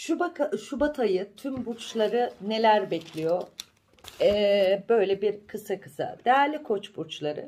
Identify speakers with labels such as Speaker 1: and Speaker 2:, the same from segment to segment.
Speaker 1: Şubat ayı tüm burçları neler bekliyor? Böyle bir kısa. Değerli Koç burçları,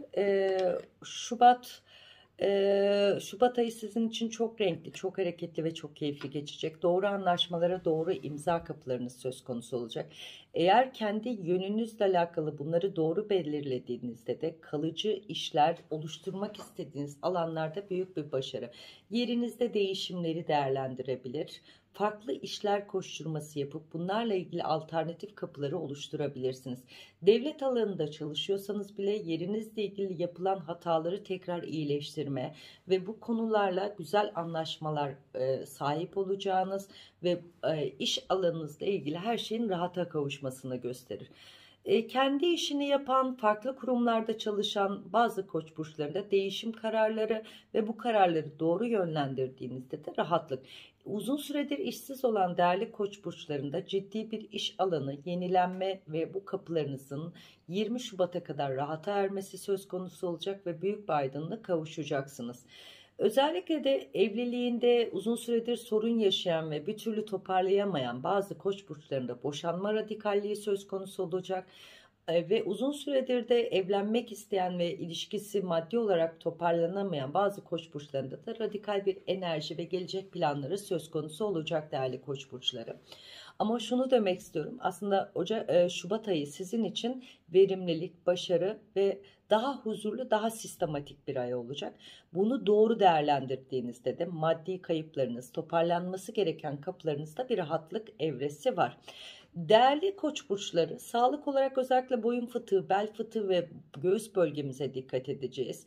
Speaker 1: Şubat ayı sizin için çok renkli, çok hareketli ve çok keyifli geçecek. Doğru anlaşmalara, doğru imza kapılarınız söz konusu olacak. Eğer kendi yönünüzle alakalı bunları doğru belirlediğinizde de kalıcı işler oluşturmak istediğiniz alanlarda büyük bir başarı. Yerinizde değişimleri değerlendirebilir. Farklı işler koşturması yapıp bunlarla ilgili alternatif kapıları oluşturabilirsiniz. Devlet alanında çalışıyorsanız bile yerinizle ilgili yapılan hataları tekrar iyileştirme ve bu konularla güzel anlaşmalar sahip olacağınız ve iş alanınızla ilgili her şeyin rahata kavuşmasını gösterir. Kendi işini yapan, farklı kurumlarda çalışan bazı koç burçlarında değişim kararları ve bu kararları doğru yönlendirdiğinizde de rahatlık. Uzun süredir işsiz olan değerli koç burçlarında ciddi bir iş alanı, yenilenme ve bu kapılarınızın 20 Şubat'a kadar rahata ermesi söz konusu olacak ve büyük bir aydınlığa kavuşacaksınız. Özellikle de evliliğinde uzun süredir sorun yaşayan ve bir türlü toparlayamayan bazı koç burçlarında boşanma radikalliği söz konusu olacak. Ve uzun süredir de evlenmek isteyen ve ilişkisi maddi olarak toparlanamayan bazı koç burçlarında da radikal bir enerji ve gelecek planları söz konusu olacak değerli koç burçları. Ama şunu demek istiyorum, aslında Şubat ayı sizin için verimlilik, başarı ve daha huzurlu, daha sistematik bir ay olacak. Bunu doğru değerlendirdiğinizde de maddi kayıplarınız, toparlanması gereken kapılarınızda bir rahatlık evresi var. Değerli koç burçları, sağlık olarak özellikle boyun fıtığı, bel fıtığı ve göğüs bölgemize dikkat edeceğiz.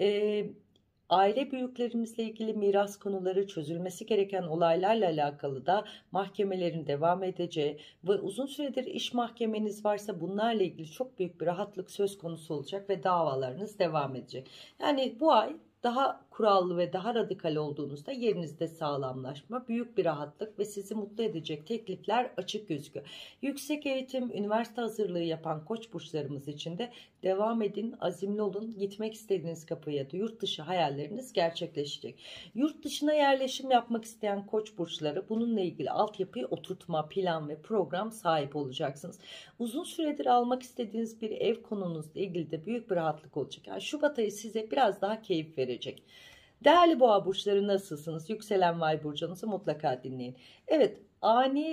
Speaker 1: Aile büyüklerimizle ilgili miras konuları, çözülmesi gereken olaylarla alakalı da mahkemelerin devam edeceği ve uzun süredir iş mahkemeniz varsa bunlarla ilgili çok büyük bir rahatlık söz konusu olacak ve davalarınız devam edecek. Yani bu ay daha kurallı ve daha radikal olduğunuzda yerinizde sağlamlaşma, büyük bir rahatlık ve sizi mutlu edecek teklifler açık gözüküyor. Yüksek eğitim, üniversite hazırlığı yapan koç burçlarımız için de devam edin, azimli olun. Gitmek istediğiniz kapıya da yurt dışı hayalleriniz gerçekleşecek. Yurt dışına yerleşim yapmak isteyen koç burçları bununla ilgili altyapıyı oturtma, plan ve program sahip olacaksınız. Uzun süredir almak istediğiniz bir ev konunuzla ilgili de büyük bir rahatlık olacak. Yani Şubat ayı size biraz daha keyif verecek. Değerli boğa burçları, nasılsınız? Yükselen Vay burcunuzu mutlaka dinleyin. Evet, ani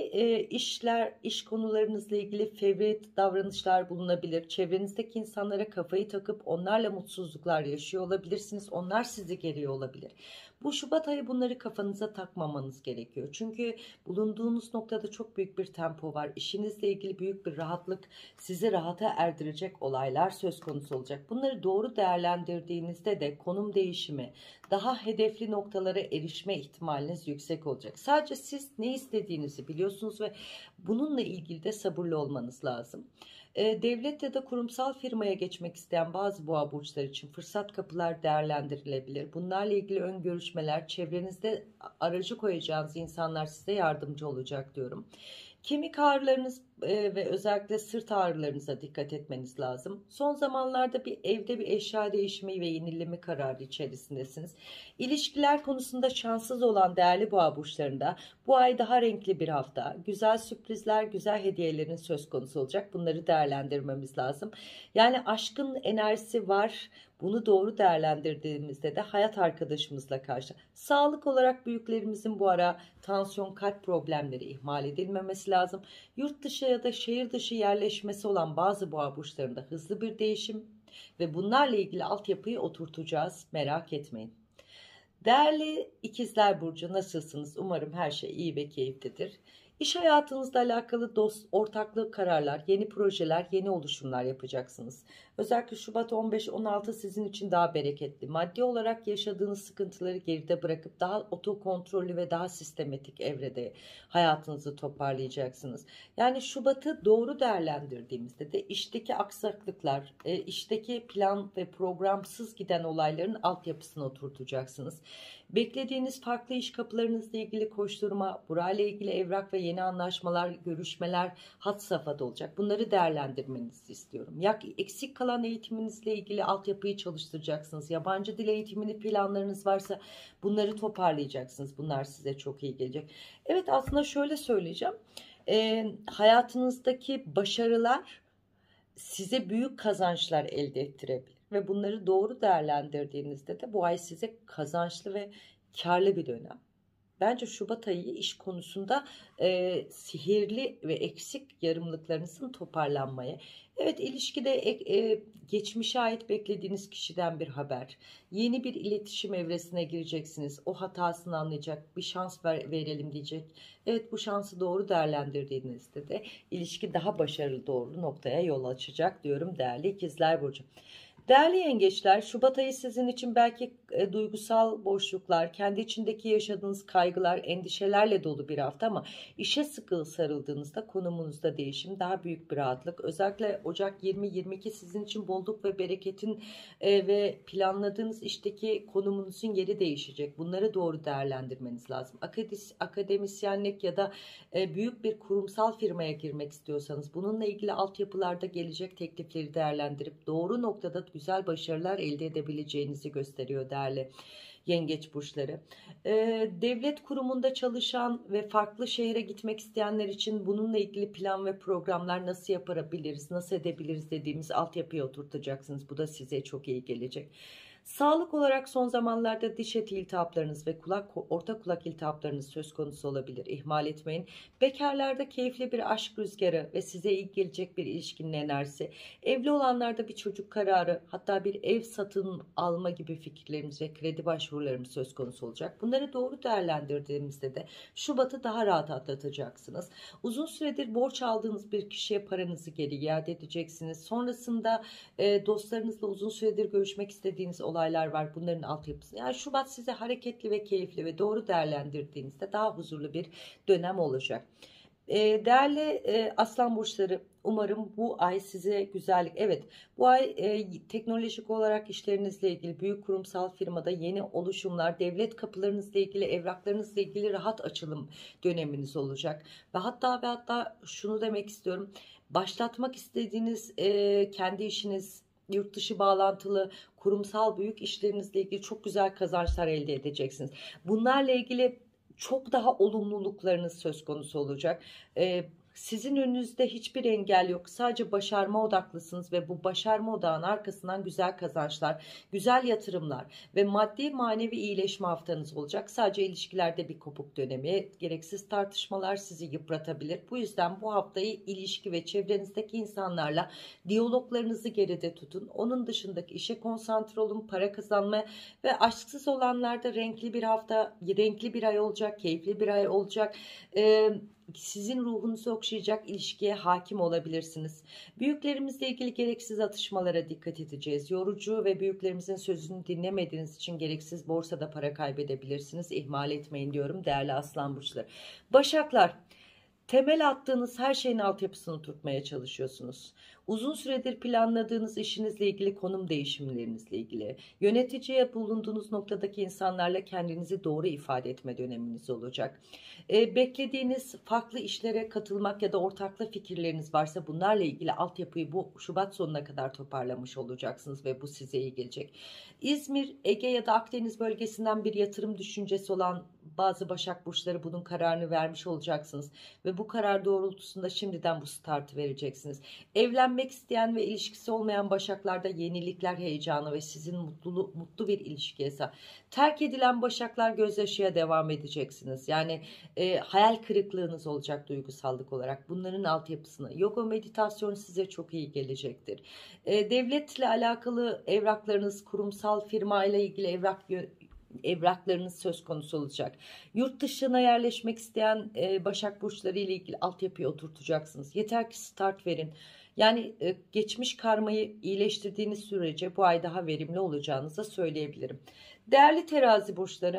Speaker 1: iş konularınızla ilgili fevri davranışlar bulunabilir. Çevrenizdeki insanlara kafayı takıp onlarla mutsuzluklar yaşıyor olabilirsiniz. Onlar sizi geriyor olabilir. Bu Şubat ayı bunları kafanıza takmamanız gerekiyor. Çünkü bulunduğunuz noktada çok büyük bir tempo var. İşinizle ilgili büyük bir rahatlık, sizi rahata erdirecek olaylar söz konusu olacak. Bunları doğru değerlendirdiğinizde de konum değişimi, daha hedefli noktalara erişme ihtimaliniz yüksek olacak. Sadece siz ne istediğinizi biliyorsunuz ve bununla ilgili de sabırlı olmanız lazım. Devlet ya da kurumsal firmaya geçmek isteyen bazı boğa burçları için fırsat kapılar değerlendirilebilir. Bunlarla ilgili ön görüşmeler, çevrenizde aracı koyacağınız insanlar size yardımcı olacak diyorum. Kemik ağrılarınız ve özellikle sırt ağrılarınıza dikkat etmeniz lazım. Son zamanlarda bir evde bir eşya değişimi ve yenileme kararı içerisindesiniz. İlişkiler konusunda şanssız olan değerli boğa burçlarında bu ay daha renkli bir hafta. Güzel sürprizler, güzel hediyelerin söz konusu olacak. Bunları değerlendirmemiz lazım. Yani aşkın enerjisi var. Bunu doğru değerlendirdiğimizde de hayat arkadaşımızla karşı. Sağlık olarak büyüklerimizin bu ara tansiyon, kalp problemleri ihmal edilmemesi lazım. Yurt dışı ya da şehir dışı yerleşmesi olan bazı boğa burçlarında hızlı bir değişim ve bunlarla ilgili altyapıyı oturtacağız. Merak etmeyin. Değerli İkizler Burcu, nasılsınız? Umarım her şey iyi ve keyiflidir. İş hayatınızla alakalı ortaklık kararlar, yeni projeler, yeni oluşumlar yapacaksınız. Özellikle Şubat 15-16 sizin için daha bereketli. Maddi olarak yaşadığınız sıkıntıları geride bırakıp daha otokontrollü ve daha sistematik evrede hayatınızı toparlayacaksınız. Yani Şubat'ı doğru değerlendirdiğimizde de işteki aksaklıklar, işteki plan ve programsız giden olayların altyapısını oturtacaksınız. Beklediğiniz farklı iş kapılarınızla ilgili koşturma, burayla ilgili evrak ve yeni anlaşmalar, görüşmeler had safhada olacak. Bunları değerlendirmenizi istiyorum. Eksik kalan eğitiminizle ilgili altyapıyı çalıştıracaksınız. Yabancı dil eğitimini planlarınız varsa bunları toparlayacaksınız. Bunlar size çok iyi gelecek. Evet, aslında şöyle söyleyeceğim. Hayatınızdaki başarılar size büyük kazançlar elde ettirebilir ve bunları doğru değerlendirdiğinizde de bu ay size kazançlı ve karlı bir dönem. Bence Şubat ayı iş konusunda sihirli ve eksik yarımlıklarınızın toparlanmaya. Evet, ilişkide geçmişe ait beklediğiniz kişiden bir haber. Yeni bir iletişim evresine gireceksiniz. O hatasını anlayacak, bir şans verelim diyecek. Evet, bu şansı doğru değerlendirdiğinizde de ilişki daha başarılı, doğru noktaya yol açacak diyorum değerli ikizler burcu. Değerli yengeçler, Şubat ayı sizin için belki duygusal boşluklar, kendi içindeki yaşadığınız kaygılar, endişelerle dolu bir hafta ama işe sıkı sarıldığınızda konumunuzda değişim, daha büyük bir rahatlık. Özellikle Ocak 20-22 sizin için bolluk ve bereketin ve planladığınız işteki konumunuzun yeri değişecek. Bunları doğru değerlendirmeniz lazım. Akademisyenlik ya da büyük bir kurumsal firmaya girmek istiyorsanız bununla ilgili altyapılarda gelecek teklifleri değerlendirip doğru noktada güzel başarılar elde edebileceğinizi gösteriyor değerli yengeç burçları. Devlet kurumunda çalışan ve farklı şehre gitmek isteyenler için bununla ilgili plan ve programlar nasıl yapabiliriz, nasıl edebiliriz dediğimiz altyapıya oturtacaksınız. Bu da size çok iyi gelecek. Sağlık olarak son zamanlarda diş eti iltihaplarınız ve orta kulak iltihaplarınız söz konusu olabilir. İhmal etmeyin. Bekarlarda keyifli bir aşk rüzgarı ve size iyi gelecek bir ilişkinin enerjisi. Evli olanlarda bir çocuk kararı, hatta bir ev satın alma gibi fikirlerimiz ve kredi başvurularımız söz konusu olacak. Bunları doğru değerlendirdiğimizde de Şubat'ı daha rahat atlatacaksınız. Uzun süredir borç aldığınız bir kişiye paranızı geri iade edeceksiniz. Sonrasında dostlarınızla uzun süredir görüşmek istediğiniz olaylar var. Bunların altyapısı. Yani Şubat size hareketli ve keyifli ve doğru değerlendirdiğinizde daha huzurlu bir dönem olacak. Değerli aslan burçları, umarım bu ay size güzellik. Evet, bu ay teknolojik olarak işlerinizle ilgili büyük kurumsal firmada yeni oluşumlar, devlet kapılarınızla ilgili, evraklarınızla ilgili rahat açılım döneminiz olacak. Ve hatta şunu demek istiyorum. Başlatmak istediğiniz kendi işiniz, yurt dışı bağlantılı kurumsal büyük işlerinizle ilgili çok güzel kazançlar elde edeceksiniz. Bunlarla ilgili çok daha olumluluklarınız söz konusu olacak. Sizin önünüzde hiçbir engel yok. Sadece başarma odaklısınız ve bu başarma odağının arkasından güzel kazançlar, güzel yatırımlar ve maddi manevi iyileşme haftanız olacak. Sadece ilişkilerde bir kopuk dönemi, gereksiz tartışmalar sizi yıpratabilir. Bu yüzden bu haftayı ilişki ve çevrenizdeki insanlarla diyaloglarınızı geride tutun. Onun dışındaki işe konsantre olun, para kazanma ve aşksız olanlarda renkli bir hafta, renkli bir ay olacak, keyifli bir ay olacak. Sizin ruhunuzu okşayacak ilişkiye hakim olabilirsiniz. Büyüklerimizle ilgili gereksiz atışmalara dikkat edeceğiz. Yorucu ve büyüklerimizin sözünü dinlemediğiniz için gereksiz borsada para kaybedebilirsiniz. İhmal etmeyin diyorum değerli aslan burçları. Başaklar, temel attığınız her şeyin altyapısını tutmaya çalışıyorsunuz. Uzun süredir planladığınız işinizle ilgili, konum değişimlerinizle ilgili, yöneticiye bulunduğunuz noktadaki insanlarla kendinizi doğru ifade etme döneminiz olacak. Beklediğiniz farklı işlere katılmak ya da ortaklı fikirleriniz varsa bunlarla ilgili altyapıyı bu Şubat sonuna kadar toparlamış olacaksınız ve bu size iyi gelecek. İzmir, Ege ya da Akdeniz bölgesinden bir yatırım düşüncesi olan bazı Başak burçları bunun kararını vermiş olacaksınız ve bu karar doğrultusunda şimdiden bu startı vereceksiniz. Evlenmek isteyen ve ilişkisi olmayan Başaklarda yenilikler heyecanı ve sizin mutlu bir ilişkiye sahip. Terk edilen Başaklar gözyaşıya devam edeceksiniz. Yani hayal kırıklığınız olacak duygusallık olarak. Bunların altyapısını, yoga meditasyon size çok iyi gelecektir. Devletle alakalı evraklarınız, kurumsal firma ile ilgili evraklarınız söz konusu olacak. Yurt dışına yerleşmek isteyen Başak burçları ile ilgili altyapıyı oturtacaksınız. Yeter ki start verin. Yani geçmiş karmayı iyileştirdiğiniz sürece bu ay daha verimli olacağınızı söyleyebilirim. Değerli terazi burçları,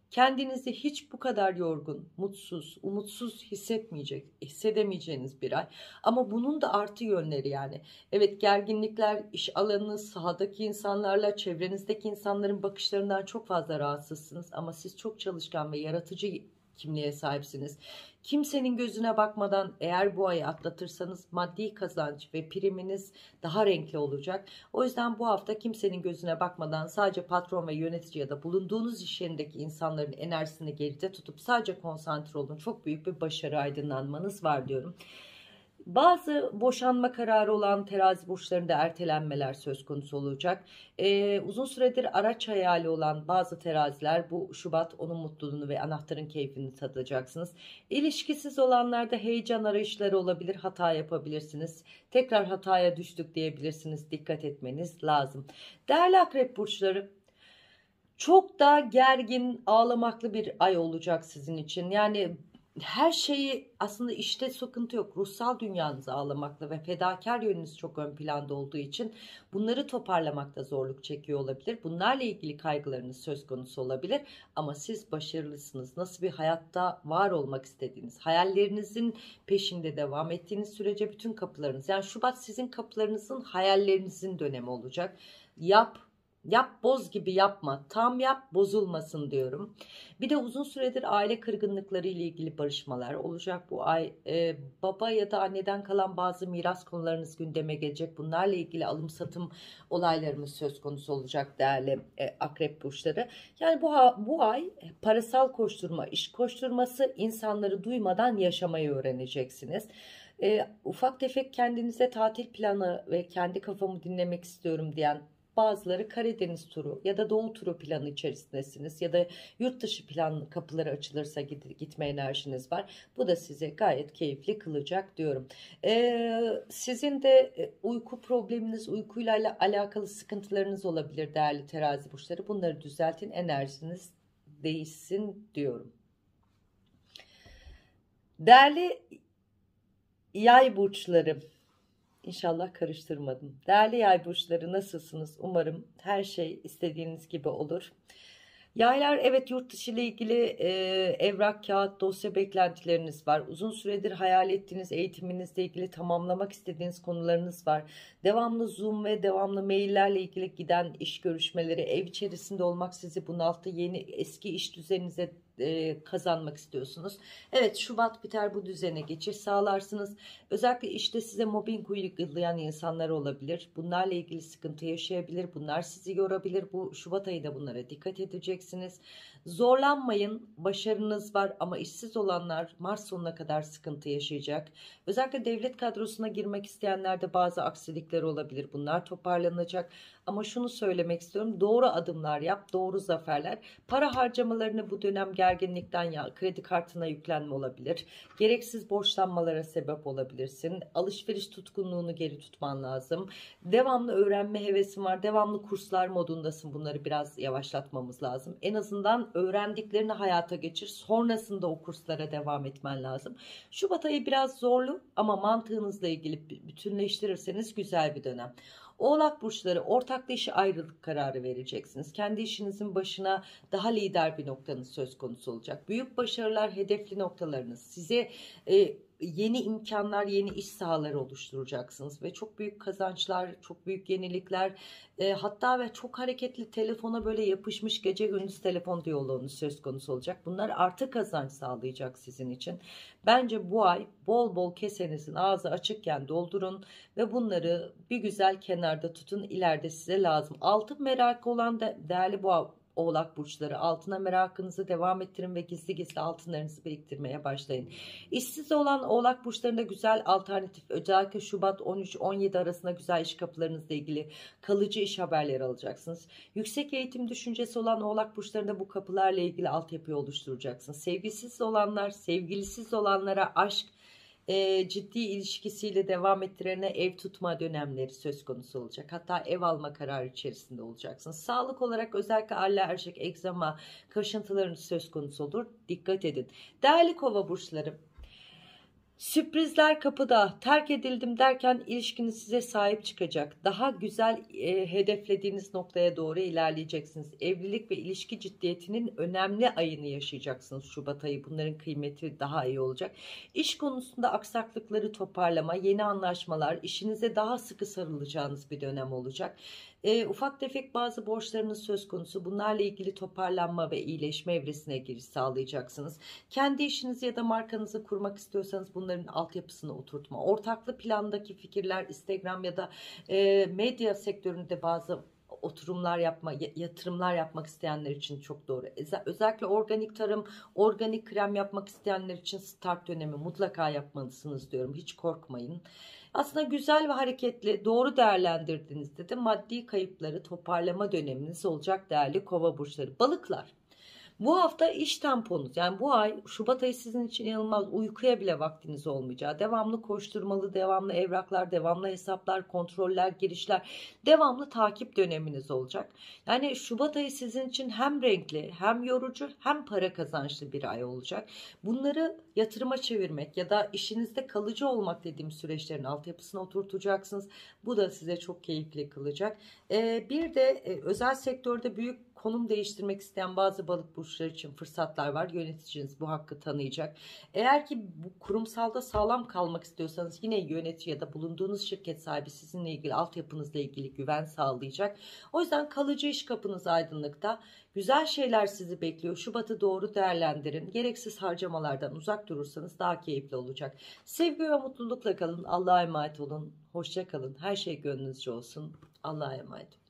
Speaker 1: Kendinizi hiç bu kadar yorgun, mutsuz, umutsuz hissedemeyeceğiniz bir ay. Ama bunun da artı yönleri yani. Evet, gerginlikler, iş alanınız, sahadaki insanlarla, çevrenizdeki insanların bakışlarından çok fazla rahatsızsınız. Ama siz çok çalışkan ve yaratıcı kimliğe sahipsiniz. Kimsenin gözüne bakmadan eğer bu ayı atlatırsanız maddi kazanç ve priminiz daha renkli olacak. O yüzden bu hafta kimsenin gözüne bakmadan sadece patron ve yönetici ya da bulunduğunuz iş yerindeki insanların enerjisini geride tutup sadece konsantre olun. Çok büyük bir başarı, aydınlanmanız var diyorum. Bazı boşanma kararı olan terazi burçlarında ertelenmeler söz konusu olacak. Uzun süredir araç hayali olan bazı teraziler bu Şubat onun mutluluğunu ve anahtarın keyfini tadacaksınız. İlişkisiz olanlarda heyecan arayışları olabilir, hata yapabilirsiniz. Tekrar hataya düştük diyebilirsiniz. Dikkat etmeniz lazım. Değerli akrep burçları, çok da gergin, ağlamaklı bir ay olacak sizin için. Yani her şeyi aslında işte sıkıntı yok. Ruhsal dünyanız ağlamakla ve fedakar yönünüz çok ön planda olduğu için bunları toparlamakta zorluk çekiyor olabilir. Bunlarla ilgili kaygılarınız söz konusu olabilir. Ama siz başarılısınız. Nasıl bir hayatta var olmak istediğiniz, hayallerinizin peşinde devam ettiğiniz sürece bütün kapılarınız, yani Şubat sizin kapılarınızın, hayallerinizin dönemi olacak. Yap boz gibi yapma. Tam yap, bozulmasın diyorum. Bir de uzun süredir aile kırgınlıkları ile ilgili barışmalar olacak bu ay. Baba ya da anneden kalan bazı miras konularınız gündeme gelecek. Bunlarla ilgili alım satım olaylarımız söz konusu olacak değerli akrep burçları. Yani bu ay parasal koşturma, iş koşturması, insanları duymadan yaşamayı öğreneceksiniz. Ufak tefek kendinize tatil planı ve kendi kafamı dinlemek istiyorum diyen bazıları Karadeniz turu ya da Doğu turu planı içerisindesiniz ya da yurt dışı plan kapıları açılırsa gitme enerjiniz var. Bu da size gayet keyifli kılacak diyorum. Sizin de uyku probleminiz, uykuyla alakalı sıkıntılarınız olabilir değerli terazi burçları. Bunları düzeltin, enerjiniz değişsin diyorum. Değerli yay burçları, İnşallah karıştırmadım. Değerli yay burçları, nasılsınız? Umarım her şey istediğiniz gibi olur. Yaylar, evet, yurt dışı ile ilgili evrak, kağıt, dosya beklentileriniz var. Uzun süredir hayal ettiğiniz eğitiminizle ilgili tamamlamak istediğiniz konularınız var. Devamlı Zoom ve devamlı maillerle ilgili giden iş görüşmeleri, ev içerisinde olmak sizi bunalttı. Yeni eski iş düzeninize kazanmak istiyorsunuz. Evet, Şubat biter, bu düzene geçiş sağlarsınız. Özellikle işte size mobbing uygulayan insanlar olabilir. Bunlarla ilgili sıkıntı yaşayabilir. Bunlar sizi yorabilir. Bu Şubat ayında bunlara dikkat edeceksiniz. Zorlanmayın. Başarınız var ama işsiz olanlar Mart sonuna kadar sıkıntı yaşayacak. Özellikle devlet kadrosuna girmek isteyenlerde bazı aksilikler olabilir. Bunlar toparlanacak. Ama şunu söylemek istiyorum. Doğru adımlar yap, doğru zaferler. Para harcamalarını bu dönem gerginlikten ya kredi kartına yüklenme olabilir. Gereksiz borçlanmalara sebep olabilirsin. Alışveriş tutkunluğunu geri tutman lazım. Devamlı öğrenme hevesin var. Devamlı kurslar modundasın. Bunları biraz yavaşlatmamız lazım. En azından öğrendiklerini hayata geçir. Sonrasında o kurslara devam etmen lazım. Şubat ayı biraz zorlu ama mantığınızla ilgili bütünleştirirseniz güzel bir dönem. Oğlak burçları, ortaklı işe ayrılık kararı vereceksiniz. Kendi işinizin başına daha lider bir noktanız söz konusu olacak. Büyük başarılar hedefli noktalarınız. Size yeni imkanlar, yeni iş sahaları oluşturacaksınız ve çok büyük kazançlar, çok büyük yenilikler, hatta ve çok hareketli, telefona böyle yapışmış gece gündüz telefon diyaloğunuz söz konusu olacak. Bunlar artı kazanç sağlayacak sizin için. Bence bu ay bol bol kesenizin ağzı açıkken doldurun ve bunları bir güzel kenarda tutun. İleride size lazım. Altın merakı olan da değerli bu Oğlak burçları, altına merakınızı devam ettirin ve gizli gizli altınlarınızı biriktirmeye başlayın. İşsiz olan Oğlak burçlarında güzel alternatif, özellikle Şubat 13-17 arasında güzel iş kapılarınızla ilgili kalıcı iş haberleri alacaksınız. Yüksek eğitim düşüncesi olan Oğlak burçlarında bu kapılarla ilgili altyapıyı oluşturacaksınız. Sevgisiz olanlar, sevgilisiz olanlara aşk, ciddi ilişkisiyle devam ettirene ev tutma dönemleri söz konusu olacak. Hatta ev alma kararı içerisinde olacaksınız. Sağlık olarak özellikle alerjik, egzama, kaşıntılarınız söz konusu olur. Dikkat edin. Değerli kova burçları, Sürprizler kapıda. Terk edildim derken ilişkiniz size sahip çıkacak. Daha güzel hedeflediğiniz noktaya doğru ilerleyeceksiniz. Evlilik ve ilişki ciddiyetinin önemli ayını yaşayacaksınız Şubat ayı. Bunların kıymeti daha iyi olacak. İş konusunda aksaklıkları toparlama, yeni anlaşmalar, işinize daha sıkı sarılacağınız bir dönem olacak. Ufak tefek bazı borçlarınız söz konusu. Bunlarla ilgili toparlanma ve iyileşme evresine giriş sağlayacaksınız. Kendi işinizi ya da markanızı kurmak istiyorsanız bunların altyapısını oturtma. Ortaklı plandaki fikirler, Instagram ya da medya sektöründe bazı oturumlar yapma, yatırımlar yapmak isteyenler için çok doğru. Özellikle organik tarım, organik krem yapmak isteyenler için start dönemi mutlaka yapmalısınız diyorum. Hiç korkmayın. Aslında güzel ve hareketli, doğru değerlendirdiğinizde de maddi kayıpları toparlama döneminiz olacak değerli kova burçları. Balıklar. Bu hafta iş temponuz, yani bu ay Şubat ayı sizin için inanılmaz, uykuya bile vaktiniz olmayacağı, devamlı koşturmalı, devamlı evraklar, devamlı hesaplar, kontroller, girişler, devamlı takip döneminiz olacak. Yani Şubat ayı sizin için hem renkli, hem yorucu, hem para kazançlı bir ay olacak. Bunları yatırıma çevirmek ya da işinizde kalıcı olmak dediğim süreçlerin altyapısına oturtacaksınız. Bu da size çok keyifli kılacak. Bir de özel sektörde büyük konum değiştirmek isteyen bazı balık burçları için fırsatlar var. Yöneticiniz bu hakkı tanıyacak. Eğer ki bu kurumsalda sağlam kalmak istiyorsanız yine yönetici ya da bulunduğunuz şirket sahibi sizinle ilgili altyapınızla ilgili güven sağlayacak. O yüzden kalıcı iş kapınız aydınlıkta. Güzel şeyler sizi bekliyor. Şubat'ı doğru değerlendirin. Gereksiz harcamalardan uzak durursanız daha keyifli olacak. Sevgi ve mutlulukla kalın. Allah'a emanet olun. Hoşça kalın. Her şey gönlünüzce olsun. Allah'a emanet olun.